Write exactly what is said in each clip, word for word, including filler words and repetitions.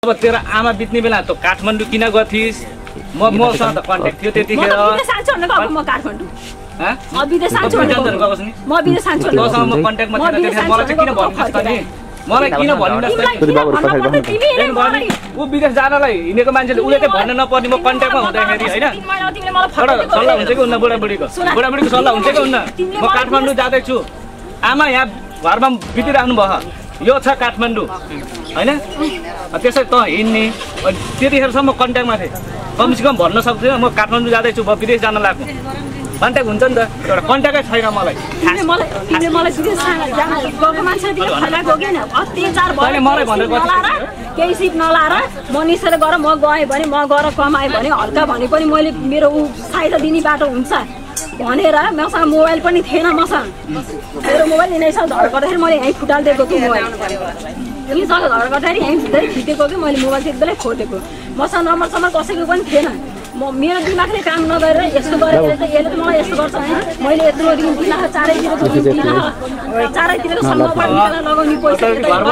अब तेरो आमा बित्ने बेला त काठमाडौँ किन गथिस म मसँग त कन्ट्याक्ट थियो त्यतिखेर म विदेश जान्छु भनेको अब म काठमाडौँ ह म विदेश जान्छु भनेको म विदेश जान्छु तसँग म कन्ट्याक्टमा थिएन त्यतिखेर मलाई चाहिँ किन भन्नुस् त नि मलाई किन भन्नुस् त उ विदेश जानलाई हिँडेको मान्छेले उसले चाहिँ भन्न नपर्ने म कन्ट्याक्टमा हुँदाखेरि हैन एउटा सल्लाह हुन्छ कि उन्न बुढाबुढीको बुढाबुढीको सल्लाह हुन्छ कि उन्न म काठमाडौँ जाँदैछु आमा यहाँ घरमा बितिराख्नु भयो यो छ काठमाडौँ हैन त्यसै त हिँड्ने त्यतिखेरसम्म कन्ट्याक्टमा थिएँ कमसेकम भन्न सक्दिनँ म काठमाडौँ जाँदैछु म विदेश जान लाग्नु कन्ट्याक्ट हुन्छ नि त एउटा कन्ट्याक्टै छैन मलाई तिमीले मलाई विदेश जान गएको मान्छे तिमीले फैलाएको हो किन अत्याचार भयो मलाई भनेर केही सिप नलाएर म निसेर गएर म गएँ भने म गएर कमाएँ भने हल्का भने पनि मैले मेरो ऊ सहायता दिने बाटो हुन्छ भनेर मसँग मोबाइल पनि थिएन मसँग मेरो मोबाइल यिनीसँग झगडा गर्दाखेरि मैले यहीँ फुटालिदिएको छु मोबाइल यहीँसँग झगडा गर्दाखेरि यहीँ धेरै खिचेको कि मैले मोबाइल चाहिँ एकदमै खोटेको मसँग नम्बर सम्बर कसैको पनि थिएन म मेरो दिमागले काम नगरेर यस्तो गरेर त यसले त मलाई यस्तो गर्छ होइन मैले यत्रो दिन दिलाह चारैतिरको दिलाह चारैतिरको सम्मबाट लगाउने पैसा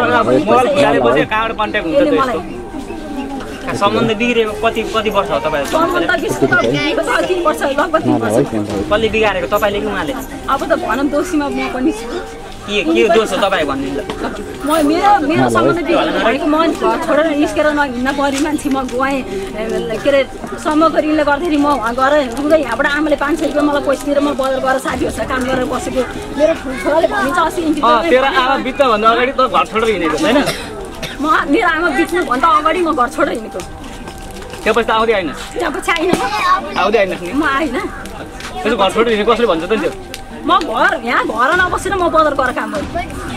सम्बन्ध बिग्रेको कति कति वर्ष हो तपाईहरु सम्बन्ध बिग्रेको तीन वर्ष लगभग तीन वर्ष कसले बिगारेको तपाईले कि उहाँले अब त भनम दोषीमा म पनि छु के के दोष हो तपाई भन्दिनु म मेरो मेरो सम्बन्ध बिग्रेको म छोडेर निस्केर नहिँड्न परि मान्छे म गएँ के अरे समग्रीले गर्दाखेरि म वहाँ गएर रुँदै यहाँबाट आमाले पाँच सय रुपियाँ मलाई पैसा दिएर म बजार गएर साथीहरूसँग काम गरेर बसेको मेरो छोराले भनिन्छ अस्ति तेरो आमा बित्नुभन्दा अगाडि त घर छोडेर हिँडेको हैन म मेरो आमा बित्नुभन्दा अगाडि म घर छोडेर हिँडेको त्यसपछि त आउँदै आइन त्यसपछि आइन आउँदै आइनस् नि म आइन त्यसो घर छोडेर हिँडेको कसले भन्छ त नि त्यो म घर यहाँ घर नबसेर म बजार गएर काम गर्छु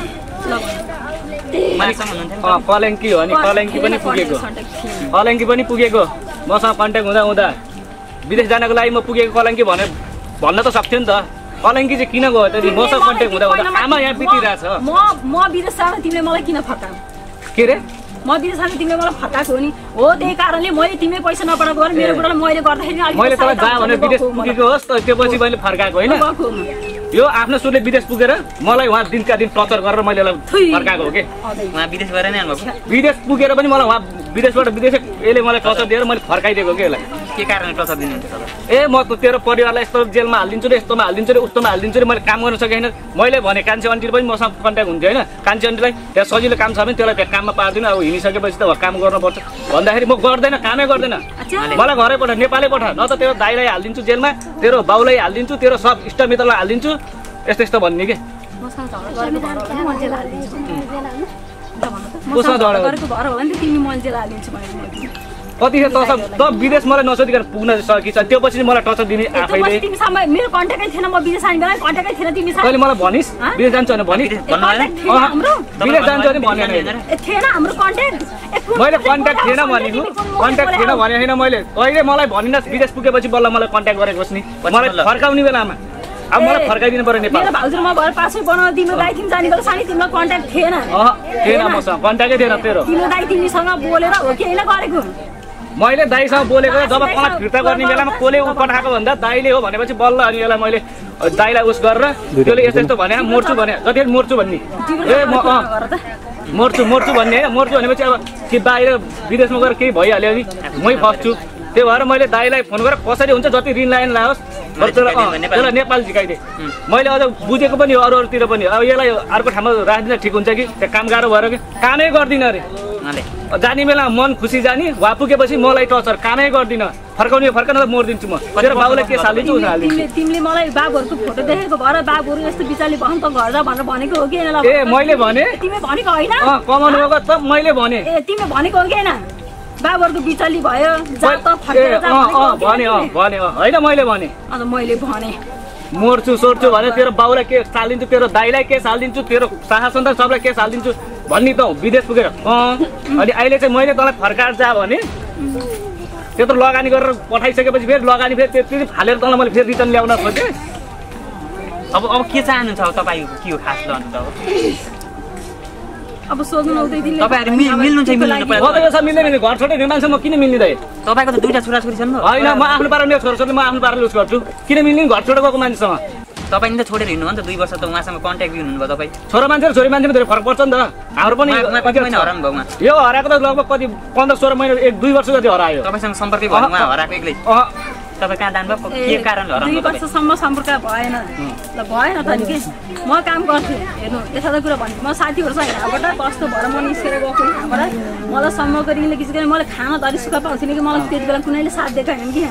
कलङ्की हो नि कलङ्की पनि पुगेको कलङ्की पनि पुगेको मसँग कन्ट्याक्ट हुँदा हुँदा विदेश जानको लागि म पुगेको कलङ्की भने भन्न त सक्थ्यो नि त कलङ्की चाहिँ किन गयो त मसँग कन्ट्याक्ट हुँदा हुँदा आमा यहाँ बितिरहेछ म म विदेश जान तिमीले मलाई किन फर्काऊ के रे म विदेश जान तिमीले मलाई फर्काएको हो नि हो त्यही कारणले मैले तिमीले पैसा नपठाएको गरेर मेरो बुढाले मैले गर्दाखेरि मैले तँलाई जा भने विदेश पुगेको होस् त त्यसपछि मैले फर्काएको होइन यो आफ्नो सुरले विदेश पुगेर मलाई उहाँ दिनका दिन टर्चर गरेर मैले फर्काएको हो कि उहाँ विदेश गएर नै आउनुभएको विदेश पुगेर पनि मलाई उहाँ विदेशबाट विदेश यसले मलाई टर्चर दिएर मैले फर्काइदिएको कि यसलाई के कारणले टर्चर दिनुहुन्छ ए म त तेरो परिवारलाई यस्तो जेलमा हालिदिन्छु रे यस्तोमा हालिदिन्छु रे उस्तोमा हालिदिन्छु रे मैले काम गर्न सकेन मैले भने कान्छे आन्टीले पनि मसँग कन्ट्याक्ट हुन्थ्यो होइन कान्छे आन्टीलाई त्यहाँ सजिलो काम छ भने त्यसलाई त्यहाँ काममा पार्दिनँ अब हिँडिसकेपछि त काम गर्नुपर्छ भन्दाखेरि म गर्दैन कामै गर्दैन मलाई घरै पठा नेपालै पठा न त तेरो दाइलाई हालिदिन्छु जेलमा तेरो बाउलाई हालिदिन्छु तेरो सब इष्टमित्रलाई हालिदिन्छु यस्तो यस्तो भन्ने कि कतिखेर त विदेश मलाई नसोधिकन पुग्न सकिन्छ त्यो पछि मलाई टर्चर दिने आफैले मेरो कन्ट्याक्टै थिएन म विदेश जाने बेला कन्ट्याक्टै थिएन तिमी कहिले मलाई भनिस् विदेश जान्छु भने भनिस् विदेश जान्छु भने भनेन थिएन हाम्रो कन्ट्याक्ट मैले कन्ट्याक्ट थिएन भनेको कन्ट्याक्ट थिएन भने होइन मैले कहिले मलाई भनिनस् विदेश पुगेपछि बल्ल मलाई कन्ट्याक्ट गरेको नि मलाई फर्काउने बेलामा अब मलाई फर्काइदिनु पर्यो नेपाल मेरो भाउजू म घर पासै बनाउ तिम्रो दाइ तिमी जाने बेला सानी तिम्रो कन्ट्याक्ट थिएन अह थिएन मसँग कन्ट्याक्टै थिएन तेरो तिम्रो दाइ तिमीसँग बोलेर हो कि हैन गरेको मैले दाइसँग बोलेको जब मलाई फिर्ता गर्ने बेलामा कोले उ पठाएको भन्दा दाइले हो भनेपछि बल्ल अनि यसलाई मैले दाइलाई उस गरेर त्यसले यस्तो यस्तो भने मोर्छु भने जति मोर्छु भन्ने ए म मोर्छु मोर्छु भन्ने हैन मोर्छु भनेपछि अब कि बाहिर विदेशमा गएर केही भइहाल्यो नि मै फस्छु त्यही भएर मैले दाइलाई फोन गरेर कसरी हुन्छ जति ऋण लाइन लाओस् त्यसलाई नेपाल झिकाइदिए मैले अझ बुझेको पनि अरू अरूतिर पनि अब यसलाई अर्को ठाउँमा राखिदिँदा ठिक हुन्छ कि त्यहाँ काम गाह्रो भएर कि कामै गर्दिनँ अरे जाने बेला मन खुसी जाने वा पुगेपछि मलाई टर्चर कामै गर्दिनँ फर्काउने फर्काउन त मोर्दिन्छु म तेरो बाबुलाई के हालिदिन्छु उस हालिदिन्छु तिमीले मलाई बाबुहरूको फोटो देखेको भएर बाबुहरू यस्तो बिचारले बहन त घर जा भनेर भनेको हो कि ए मैले भने तिमीले भनेको होइन अँ कमाउनु गएको त मैले भने ए तिमीले भनेको हो कि होइन बाबुहरूको बिचाली भयो जा त फर्केर जा भने अँ भने होइन मैले भने अन्त मैले भने मोर्छु सोर्छु भने तेरो बाउलाई के हालिदिन्छु तेरो दाइलाई के हालिदिन्छु तेरो साहा सन्तान सबलाई के हालिदिन्छु भन्ने त विदेश पुगेर अँ अनि अहिले चाहिँ मैले तँलाई फर्काएर जा भने त्यत्रो लगानी गरेर पठाइसकेपछि फेरि लगानी फेरि त्यति फालेर तँलाई मैले फेरि रिटर्न ल्याउन खोजेँ अब अब के चाहनुहुन्छ अब तपाईँको के हो खास गर्नु त अब सोध्नु नउदै दिले तपाईहरु मिल्नु चाहिँ मिल्नु पर्छ कतै छ मिल्दैन नि घर छोडे मान्छे म किन मिल्ने दाइ तपाईको त दुईटा छोरा छोरी छन् हैन म आफ्नो पाराले छोरा छोरी म आफ्नो पाराले उस गर्छु किन मिल्ने घर छोडे गएको मान्छेसँग तपाईँ नि त छोडेर हिँड्नु हो नि त दुई वर्ष त उहाँसँग कन्ट्याक्ट हुनुभयो तपाईँ छोरा मान्छे र छोरी मान्छेमा धेरै फरक पर्छ नि त हाम्रो पनि कति महिना हराउनु भयो उहाँ यो हराएको त लगभग कति पन्ध्र सोह्र महिना एक दुई वर्ष जति हरायो तपाईँसँग सम्पर्क भयो उहाँ हराएको एक्लै तपाईँ कहाँ जानुभयो के कारणले हराउनु दुई वर्षसम्म सम्पर्क भएन ल भएन त नि के म काम गर्थेँ हेर्नु यता त कुरा भन्छु म साथीहरूसँग यहाँबाट कस्तो भएर म निस्केर गएको यहाँबाट मलाई सम्मको रिङले किसिम गरेर मैले खाना धरी सुख पाउँथेन कि मलाई त्यति बेला कुनैले साथ देखाएन कि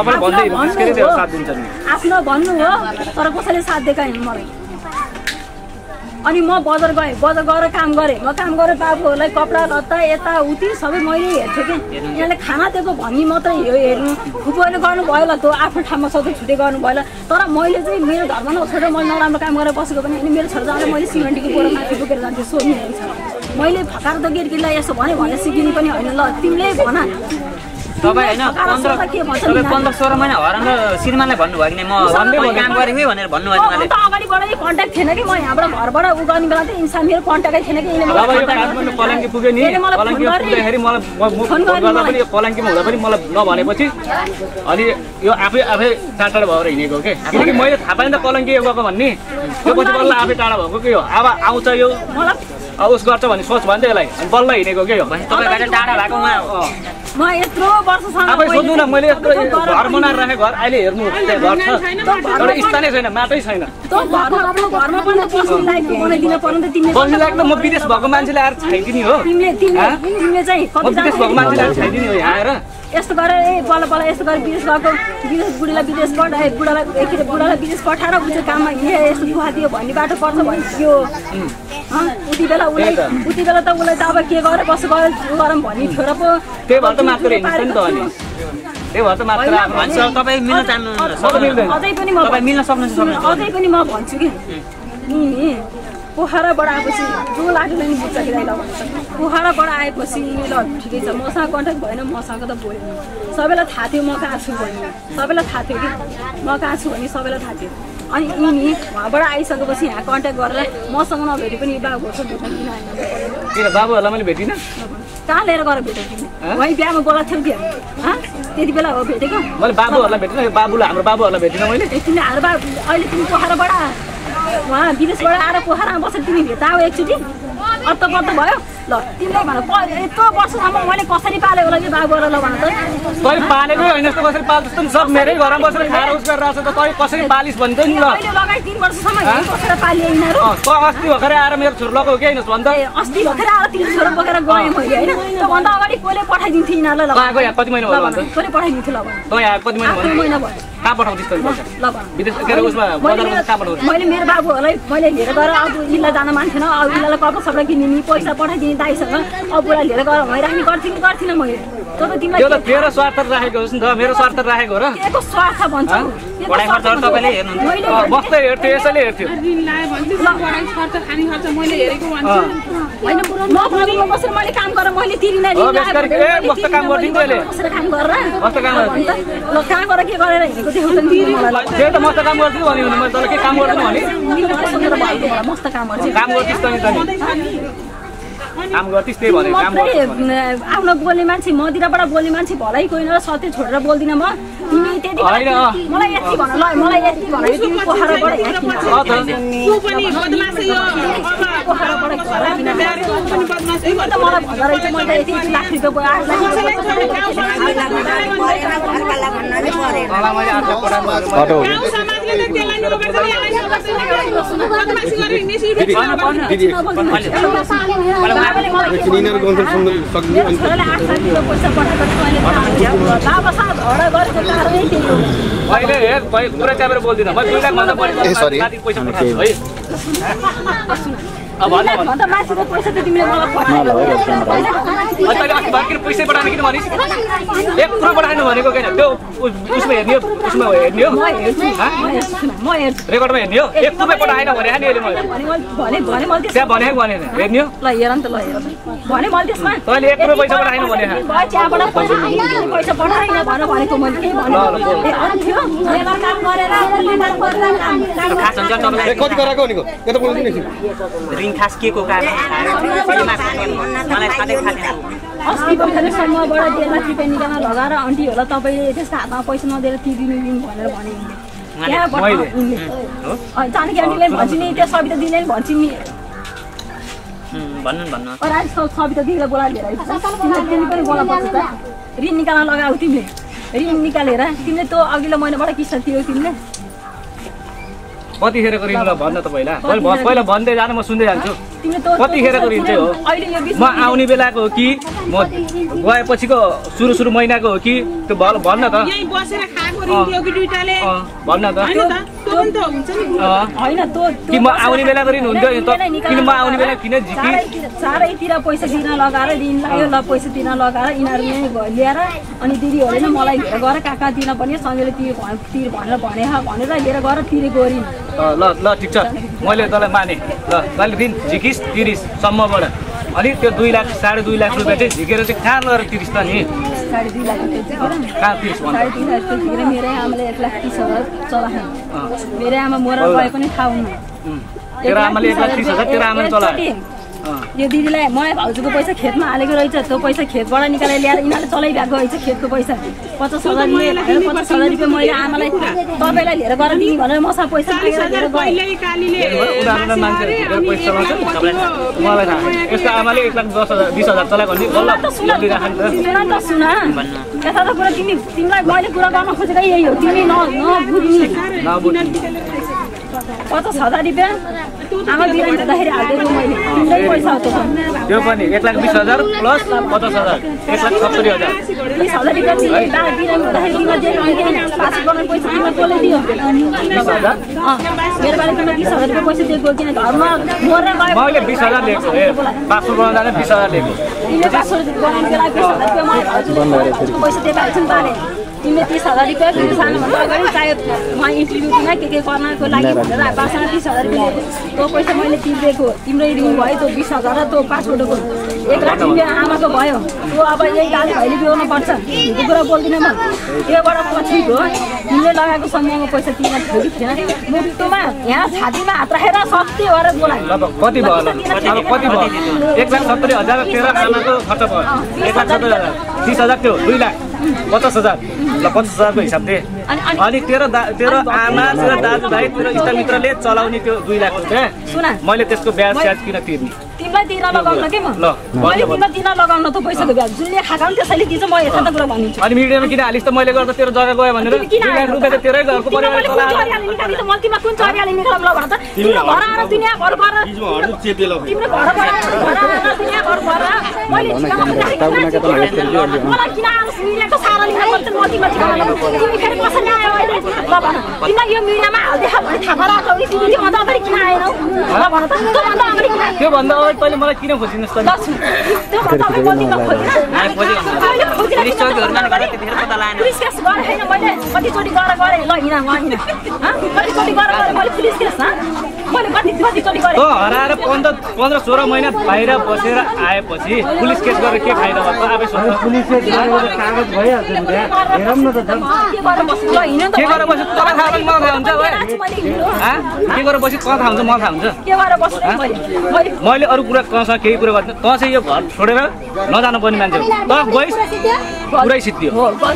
आफ्नो भन्नु हो तर कसैले साथ देखाएन मलाई अनि म बजार गएँ बजार गएर काम गरेँ म काम गरेर बाबुहरूलाई कपडा लत्ता यता उति सबै मैले हेर्थेँ कि यहाँले खाना दिएको भन्ने मात्रै यो हेर्नु फुपूले गर्नुभयो ल त्यो आफ्नो ठाउँमा सधैँ छुट्टै गर्नुभयो ल तर मैले चाहिँ मेरो धर्म नछोडेर मैले नराम्रो काम गरेर बसेको पनि अनि मेरो छोरा जाँदा मैले सिमेन्टको बोरा माथि बोकेर जान्थेँ सोध्ने मैले फकाएर त गिर्गिरलाई यसो भने भने सिकिने पनि होइन ल तिमीले भन तपाईँ होइन पन्ध्र तपाईँ पन्ध्र सोह्र महिना हराएर श्रीमानलाई भन्नुभयो कि म काम गरेको भनेर भन्नुभयो उहाँले अगाडिबाट कन्ट्याक्ट थिएन कि म यहाँबाट घरबाट उ गर्ने बेला चाहिँ इन्सान मेरो कन्ट्याक्टै थिएन कि कलङ्की पुग्यो नि कलङ्की पुग्दाखेरि मलाई फोन गर्दा पनि कलङ्कीमा हुँदा पनि मलाई नभनेपछि अनि यो आफै आफै टाढा टाढा भएर हिँडेको के किनकि मैले थाहा पाएँ नि त कलङ्की यो गएको भन्ने त्यो पछि बल्ल आफै टाढा भएको के हो अब आउँछ यो उस गर्छ भन्ने सोच भन्दै यसलाई अनि बल्ल हिँडेको के हो तपाईँ टाढा भएको उहाँ म यत्रो वर्षसम्म आफै सोध्नु न मैले यत्रो घर बनाएर राखेँ घर अहिले हेर्नु घर छ एउटा स्थानै छैन माटै छैन बस्ने लायक त म विदेश भएको मान्छेले आएर छाइदिने हो विदेश भएको मान्छेले आएर छाइदिने हो यहाँ आएर यस्तो गरेर ए बल्ल बल्ल यस्तो गरेर विदेश गएको विदेश बुढीलाई विदेश पठाए बुढालाई के अरे बुढालाई विदेश पठाएर उसले काममा हिँडे यस्तो दुखा दियो भन्ने बाटो पर्छ भन्थ्यो उति बेला उसलाई उति बेला त उसलाई त अब के गरेर कसो गरेर गरौँ भन्ने थियो र पो त्यही भएर त मात्र हिँड्छ नि त अनि त्यही भएर त मात्र भन्छ तपाईँ मिल्न चाहनु अझै पनि म मिल्न सक्नुहुन्छ अझै पनि म भन्छु कि नि पोखराबाट आएपछि जो लाटोले नि बुझ्छ कि ल भन्छ पोखराबाट आएपछि ल ठिकै छ मसँग कन्ट्याक्ट भएन मसँग त बोलेन सबैलाई थाहा थियो म कहाँ छु भने सबैलाई थाहा थियो कि म कहाँ छु भने सबैलाई थाहा थियो अनि यिनी उहाँबाट आइसकेपछि यहाँ कन्ट्याक्ट गरेर मसँग नभेटे पनि बाबुहरू भेट्न किन आएन किन बाबुहरूलाई मैले भेटिनँ कहाँ लिएर गएर भेटेको तिमीले वहीँ बिहामा बोलाएको थियौ कि त्यति बेला हो भेटेको मैले बाबुहरूलाई भेटिनँ बाबुलाई हाम्रो बाबुहरूलाई भेटिनँ मैले तिमीले हाम्रो बाबु अहिले तिमी पोखराबाट उहाँ विदेशबाट आएर पोखरामा बसेर तिमी भेट्दा हो एकचोटि अत्त पत्त भयो ल तिमीले भन यत्रो वर्षसम्म मैले कसरी पालेको होला कि बाबुहरूलाई ल भन त तैँले पालेकै होइन जस्तो कसरी पाल जस्तो सब मेरै घरमा बसेर खाएर उस गरेर आएको छ त तैँ कसरी पालिस् भन्छ नि ल मैले लगाइ तिन वर्षसम्म बसेर पालिए यिनीहरू त अस्ति भर्खरै आएर मेरो छोरो लगाएको के होइन भन्छ अस्ति भर्खरै आएर तिन छोरो बोकेर गएँ मैले होइन त्योभन्दा अगाडि कसले पठाइदिन्थ्यो यिनीहरूलाई ल आएको यहाँ कति महिना भयो भन्छ कसले पठाइदिन्थ्यो ल भन तँ यहाँ कति महिना भयो महिना भयो कहाँ पठाउँछस् तैँले पैसा ल भन विदेश के अरे उसमा बजारमा कहाँ पठाउँछस् मैले मेरो बाबुहरूलाई मैले लिएर गएर अब इल्ला जान मान्थेन अब इल्लालाई कपडा सपडा किनिदिने पैसा पठाइदिने दाइसँग अब बुढा लिएर गएर भइराख्ने गर्थेँ कि गर्थिनँ मैले तर तिमीलाई त्यो त तेरो स्वार्थ राखेको होस् नि त मेरो स्वार्थ राखेको हो र केको स्वार्थ भन्छ पढाइ खर्चहरू तपाईँले हेर्नुहुन्छ बस्दै हेर्थ्यो यसैले हेर्थ्यो होइन म घरमा बसेर मैले काम गरेर मैले तिरिन मस्त काम गरिदिन्छु अहिले बसेर काम गरेर मस्त काम ल कहाँ गएर के गरेर हिँडेको देखाउँछ नि त्यही त मस्त काम गर्छु भने मैले तँलाई के काम गर्नु भने मस्त काम गर्छु काम गर्छस् त नि काम गर्छस् त्यही भने काम आफ्नो बोल्ने मान्छे मदिराबाट बोल्ने मान्छे भलै कोही न सत्य छोडेर बोल्दिनँ म तिमी त्यति मलाई यति भन ल मलाई यति भन तिमी पोखराबाट मलाई भन्दा रहेछ मैले यति लाख रुपियाँ अहिले हेर पुरा च्यापेर बोल्दिनँ म दुई लाख भन्दा बढी पैसा पठाएको है भन्दा मान्छेको पैसा त तिमीले मलाई पठाएको तैँले अस्ति भर्खर पैसै पठाएन किन भनिस् एक कुरो पठाएन भनेको किन त्यो उसमा हेर्ने हो उसमा हेर्ने हो म हेर्छु रेकर्डमा हेर्ने हो एक रुपियाँ पठाएन भने नि अहिले मैले भने भने मैले त्यहाँ भनेको भनेन हेर्ने हो ल हेर नि त ल हेर भने मैले त्यसमा तैँले एक रुपियाँ पैसा पठाएन भने त्यहाँबाट पैसा पैसा पठाएन भन भनेको मैले के भने कति गराएको भनेको यता बोल्नु नि रिङ खास के को कारण मलाई थाहा थाहा अस्ति भर्खरसम्मबाट डेढ लाख रुपियाँ निकाल्न लगाएर आन्टी होला तपाईँले त्यस्तो हातमा पैसा नदिएर तिरिदिनु भनेर भने मैले जानकी आन्टीले भन्छु नि त्यो सविता दिदीले भन्छु नि भन्नु भन्नु सविता दिदीलाई बोलाएर लिएर तिमीले पनि बोला पर्छ त ऋण निकाल्न लगाऊ तिमीले ऋण निकालेर तिमीले त्यो अघिल्लो महिनाबाट किस्ता तिर्यौ तिमीले कतिखेरको ऋण ल भन्न त पहिला पहिला भन्दै जानु म सुन्दै जान्छु कतिखेरको ऋण चाहिँ हो म आउने बेलाको हो कि म गएपछिको सुरु सुरु महिनाको हो कि त्यो भन्न त भन्न त होइन कि म आउने बेलाको ऋण हुन्थ्यो किन म आउने बेला किन झिकी चारैतिर पैसा तिर्न लगाएर ऋण लाग्यो ल पैसा तिर्न लगाएर यिनीहरू ल्याएर अनि दिदीहरूले नै मलाई लिएर गएर कहाँ कहाँ दिन पनि सँगैले तिर तिर भनेर भने भनेर लिएर गएर तिरेको ऋण ल ल ठिक छ मैले तँलाई माने ल तैँले दिन झिकिस तिरिस सम्मबाट अनि त्यो दुई लाख साढे दुई लाख रुपियाँ चाहिँ झिकेर चाहिँ कहाँ लगेर तिरिस त नि साढे दुई लाख कहाँ तिरिस साढे दुई लाख झिकेर मेरै आमाले एक लाख तिस हजार चलायो मेरै आमा मरेर गए पनि थाहा हुन्न तेरो आमाले एक लाख तिस हजार तेरो आमाले चलायो यो दिदीलाई मलाई भाउजूको पैसा खेतमा हालेको रहेछ त्यो पैसा खेतबाट निकालेर ल्याएर यिनीहरूले चलाइरहेको रहेछ खेतको पैसा पचास हजार पचास हजार रुपियाँ मैले आमालाई तपाईँलाई लिएर गएर दिने भनेर मसँग पैसा लिएर मलाई यसको आमाले एक लाख दस हजार बिस हजार चलाएको भने सुन यता त कुरा तिमी तिमीलाई मैले कुरा गर्न खोजेको यही हो तिमी नबुझ्ने पचास हजार रुपियाँ आमा बिरामी हुँदाखेरि हालिदिएको मैले तिमीलाई पैसा हो त्यो पनि एक लाख बिस हजार प्लस पचास हजार एक लाख सत्तरी हजार बिस हजार रुपियाँ बिरामी हुँदाखेरि तिमीलाई पास गर्ने पैसा तिमीलाई कसले दियो मेरो बारे तिमीलाई बिस हजार रुपियाँ पैसा दिएको किन घरमा मरेर गयो मैले बिस हजार लिएको ए पाँच सौ बनाउन जाने बिस हजार लिएको तिमीले पाँच सौ बनाउनुको लागि बिस हजार रुपियाँ मैले पैसा दिएको हाल्छन् बारे तिमीले तिस हजार रुपियाँ तिमीले सानोभन्दा अगाडि चाहे म इन्टरभ्यू दिन के के गर्नको लागि भनेर बासँग तिस हजार रुपियाँ त्यो पैसा मैले तिर्दिएको तिम्रो ऋण भयो त्यो बिस हजार र त्यो पाँचवटाको एक लाख रुपियाँ आमाको भयो त्यो अब यही गाली भैली बिहाउनु पर्छ त्यो कुरा बोल्दिनँ म त्योबाट पछि हो तिमीले लगाएको समयमा पैसा तिमीले छोडी थिएन मुटुमा यहाँ छातीमा हात राखेर सत्य गरेर बोलायो कति भयो कति भयो एक लाख सत्तरी हजार तेरो आमाको खर्च भयो एक लाख सत्तरी हजार तिस हजार त्यो दुई लाख पचास हजार ल पचास हजारको हिसाबले अनि तेरो तेरो आमा तेरो दाजुभाइ तेरो इष्टमित्रले चलाउने त्यो दुई लाख रुपियाँ मैले त्यसको ब्याज स्याज किन तिर्ने तिमीलाई दिन लगाउन के म मैले तिमीलाई दिन लगाउन त पैसाको ब्याज जुनले खाका पनि त्यसैले दिन्छ म यता त कुरा भनिन्छु अनि मिडियामा किन हालिस् त मैले गर्दा तेरो जग्गा गयो भनेर दुई लाख रुपियाँ त तेरै घरको परिवार चलाएर म तिमीलाई कुन चरियाले निकाल्न ल भन त तिम्रो घर आएर दुनियाँ घर गरेर तिम्रो घर गरेर दुनियाँ घर गरेर मैले मलाई किन आएर मिडियाको सारा लिन पर्छ म तिमीलाई तिमी फेरि कसरी आयो अहिले ल भन तिमीलाई यो मिडियामा हाल्दै भने थाहा गराएको हो तिमी त्यो भन्दा अगाडि किन आएनौ ल भन त त्यो भन्दा अगाडि किन त्यो भन्दा अगाडि तैँले मलाई किन खोजिनस् त त्यो भन्दा अगाडि म तिमीलाई खोजिन पुलिस केस गरेँ होइन मैले कतिचोटि गरेर गरेँ ल हिँड म हिँड कतिचोटि गरेर गरेँ मैले पुलिस केस मैले कति कतिचोटि गरेँ हराएर पन्ध्र पन्ध्र सोह्र महिना बाहिर बसेर आएपछि पुलिस केस गरेर के फाइदा भयो आफै सोध्नु पुलिस केस गरेर कागज भइहाल्छ नि हेरौँ न त के गरेर बस्छु ल हिँड त के गरेर बस्छु तपाईँ थाहा हुन्छ मलाई थाहा हुन्छ के गरेर बस्छु तँ थाहा हुन्छ मलाई थाहा हुन्छ के गरेर बस्छु मैले मैले अरू कुरा तँसँग केही कुरा गर्दिनँ तँ चाहिँ यो घर छोडेर नजानु पर्ने मान्छे हो तँ गइस् पुरै सिद्धियो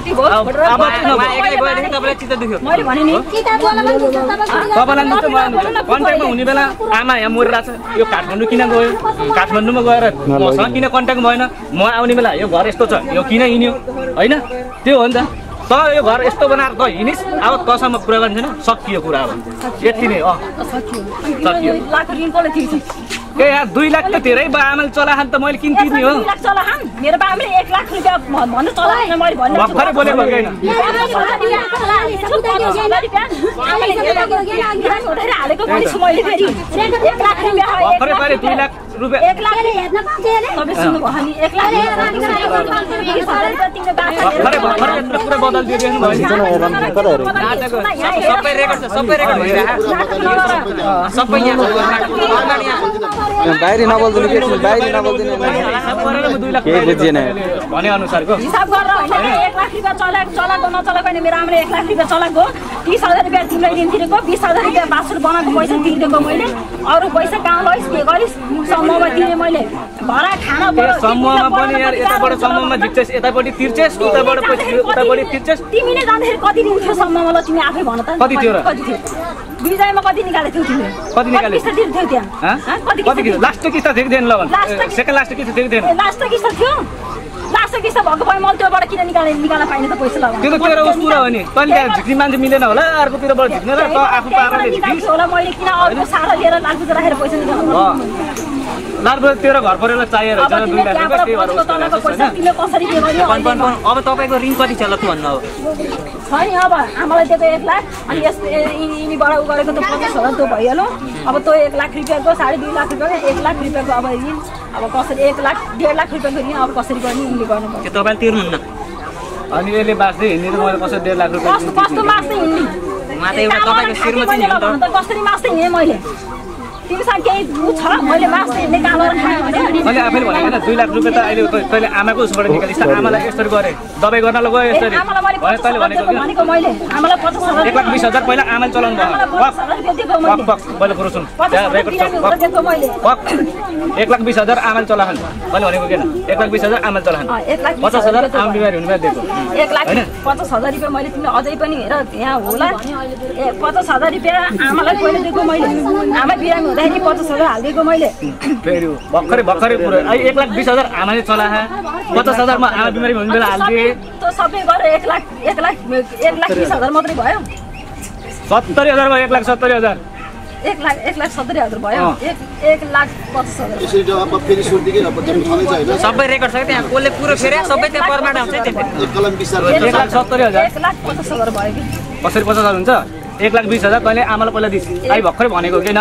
तपाईँलाई चित्त दुख्यो मैले भने नि तपाईँलाई दुख्छ मलाई दुख्छ कन्ट्याक्टमा हुने बेला आमा यहाँ मरिरहेको छ यो काठमाडौँ किन गयो काठमाडौँमा गएर मसँग किन कन्ट्याक्ट भएन म आउने बेला यो घर यस्तो छ यो किन हिँड्यो होइन त्यो हो नि त त यो घर यस्तो बनाएर त हिँडिस् अब तसँग कुरा गर्ने छैन सकियो कुरा अब यति नै अँ सकियो ए यार दुई लाख त धेरै बा आमाले चलाखान त मैले किन तिर्ने हो मेरो बाबाले एक लाख रुपियाँ भन्नु चलाएन मैले भन्नु भर्खरै बोलेको होइन हालेको पैसा मैले फेरि एक लाख रुपियाँ भर्खरै पारे दुई लाख रुपियाँ एक लाख तपाईँ सुन्नुभयो नि एक लाख भर्खरै भर्खरै यत्रो कुरा बदलिदियो देख्नु भयो सबै रेकर्ड छ सबै रेकर्ड भइरहेको सबै यहाँ बाहिरी नबोल्दिनु के बाहिरी नबोल्दिनु केही बुझिएन भने अनुसारको हिसाब गरेर होइन एक लाख रुपियाँ चलाएको चलाएको नचलाएको होइन मेरो आमाले एक लाख रुपियाँ चलाएको तिस हजार रुपियाँ तिमीलाई ऋण तिरेको बिस हजार रुपियाँ बासुर बनाएको पैसा तिरिदिएको मैले अरू पैसा कहाँ लैस् के गरिस् समूहमा दिने मैले भाडा खाना समूहमा पनि यार यताबाट समूहमा झिक्छस् यतापट्टि तिर्छस् उताबाट पछि उतापट्टि तिर्छस् तिमीले जाँदाखेरि कति दिन्थ्यो समूहमा ल तिमी आफै भन त कति थियो र कति थियो बिजायमा कति निकालेको थियौ तिमीले कति निकाले किस्ता दिन्थ्यौ त्यहाँ कति किस्ता लास्ट किस्ता थियो थिएन ल भन सेकेन्ड लास्ट किस्ता थियो थिएन लास्ट किस्ता थियो लास्ट किस्ता भएको भए मैले त्योबाट किन निकाले निकाल्न पाइने त पैसा लगाउनु त्यो त तेरो उस्तो हो नि तैँले झिक्ने मान्छे मिलेन होला अर्कोतिरबाट झिक्ने र त आफू पाराले झिक्छस् होला मैले किन अरूको सारा लिएर लाखुज राखेर पैसा निकाल्नु लाखुज तेरो घर परिवारलाई चाहिएर छ दुई लाख रुपैयाँ त्यही भएर पैसा तिमीले कसरी के गर्यो अब तपाईँको ऋण कति छ ल त भन्नु छ नि अब आमालाई दिएको एक लाख अनि यस यिनीबाट उ गरेको त पचास हजार त्यो भइहाल्यो अब त्यो एक लाख रुपियाँको साढे दुई लाख रुपियाँको एक लाख रुपियाँको अब ऋण अब कसरी एक लाख डेढ लाख रुपियाँको ऋण अब कसरी गर्ने यिनले गर्नुपर्छ तपाईँले तिर्नुहुन्न अनि यसले बाँच्दै हिँड्ने त मैले कसरी डेढ लाख रुपियाँ कस्तो कस्तो मास्दै हिँड्ने उहाँ त एउटा तपाईँको शिरमा चाहिँ नि त कसरी मास्दै हिँडेँ मैले तिमीसँग केही उ छ मैले मास्दै हिँड्ने कालो खाएँ भने मैले आफैले भनेको होइन दुई लाख रुपियाँ त अहिले तैँले आमाको उसबाट निकालिस् आमालाई यसरी गरेँ दबाई गर्न ल गयो यसरी भने तैँले भनेको भनेको मैले आमालाई पचास हजार एक लाख बिस हजार पहिला आमाले चलाउनु भयो पक पक पहिला कुरो सुन त्यहाँ रेकर्ड छ एक लाख बिस हजार आमाले चलाखान् मैले भनेको किन एक लाख बिस हजार आमाले चलाखान् पचास हजार आमा बिमारी हुनु दिएको एक लाख पचास हजार रुपियाँ मैले तिमीले अझै पनि हेर यहाँ होला ए पचास हजार रुपियाँ आमालाई पहिला दिएको मैले आमा बिरामी हुँदाखेरि पचास हजार हालिदिएको मैले फेरि भर्खरै भर्खरै कुरो अहिले एक लाख बिस हजार आमाले चलाखा पचास हजारमा आमा बिमारी हुने बेला हालिदिए त्यो सबै गरेर एक लाख एक लाख एक लाख बिस हजार मात्रै भयो सत्तरी हजार भयो एक लाख सत्तरी हजार एक लाख एक लाख सत्तरी हजार भयो एक एक लाख पचास हजार यसरी अब फेरि सुरुदेखि अब जम्मा छँदैछ होइन सबै रेकर्ड छ त्यहाँ कसले पुरो फेरि सबै त्यहाँ फर्मेट आउँछ त्यहाँ एक कलम बिस हजार एक लाख सत्तरी हजार एक लाख पचास हजार भयो कि कसरी पचास हजार हुन्छ एक लाख बिस हजार तैँले आमालाई पहिला दिस् आई भर्खरै भनेको कि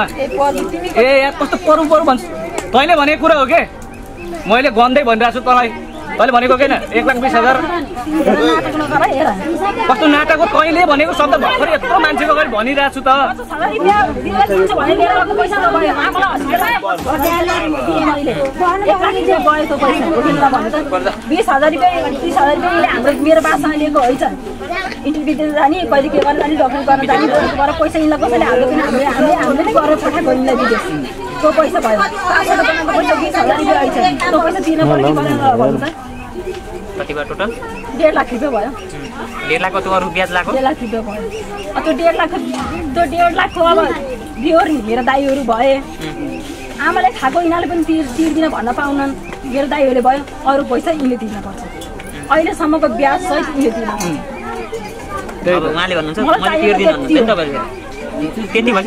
ए यार कस्तो परू परू भन्छ तैँले भनेको कुरा हो के मैले गन्दै भनिरहेको छु तँलाई तैँले भनेको किन एक लाख बिस हजार कस्तो नाटक हो तैँले भनेको शब्द भर्खरै यत्रो मान्छेको अगाडि भनिरहेको छु त बिस हजार रुपियाँ तिस हजार रुपियाँ हाम्रो मेरो बासमा लिएको है इन्टरभ्यू दिएर जाने कहिले के गर्न जाने डक्टर गर्न जाने गएर पैसा यिनीलाई कसैले हाल्यो किन हामीले हामीले हामीले नै गरेर पठाएको यिनीलाई विदेश त्यो पैसा भयो पाँचवटा बनाएको पैसा बिस हजार रुपियाँ आइछ त्यो पैसा तिर्नु पर्यो कि परेन भन्नु त कति भयो टोटल डेढ लाख रुपियाँ भयो डेढ लाखको त्यो अरू ब्याज लाग्यो डेढ लाख रुपियाँ भयो त्यो डेढ लाख त्यो डेढ लाखको अब बिहोर मेरो दाइहरू भए आमाले खाएको यिनीहरूले पनि तिर तिर्दिन भन्न पाउनन् मेरो दाइहरूले भयो अरू पैसा यिनले तिर्नुपर्छ अहिलेसम्मको ब्याज सहित यिनले तिर्नु अब उहाँले भन्नुहुन्छ मैले तिर्दिनँ भन्नुहुन्छ तपाईँले त्यति भएपछि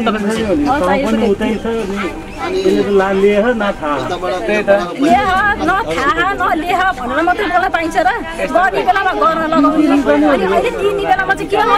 नलेह भनेर मात्रै बोल्न पाइन्छ र गर्ने बेलामा गर्न लगाउने अनि अहिले तिर्ने बेलामा चाहिँ किन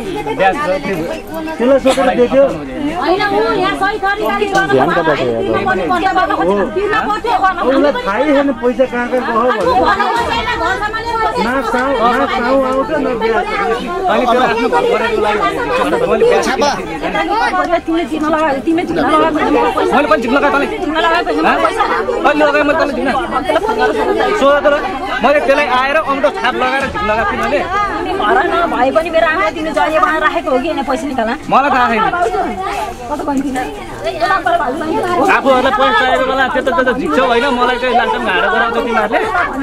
तिमीले तिर्न लगाएको तिमीले तिर्न लगाएको मैले पनि झिक्न लगाएँ अहिले लगाएँ मैले तँले दिन सोध तर मैले त्यसलाई आएर अङ्क छाप लगाएर झिक्न लगाएको थिएँ मैले घर नभए पनि मेरो आमा तिमीले जहिले बनाएर राखेको हो कि होइन पैसा निकाल्न मलाई थाहा छैन आफूहरूलाई पैसा चाहिएको बेला त्यो त त्यो त झिक्छौ होइन मलाई चाहिँ लान्छन् भाडा गराउँछ तिमीहरूले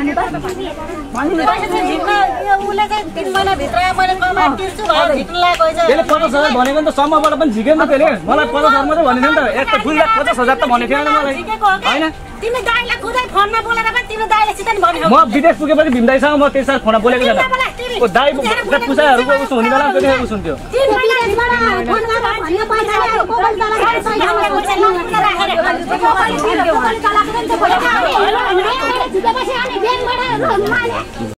त्यसले पचास हजार भनेको नि त सम्मबाट पनि झिकेन नि त्यसले मलाई पचास हजार मात्रै भनेको नि त एक त दुई लाख पचास हजार त भनेको थिएन मलाई होइन म विदेश पुगेपछि भीमदाईसँग म त्यस साल फोनमा बोलेको छैन दाई पुसाहरूको उसो हुने बेला त्यो उसो हुन्थ्यो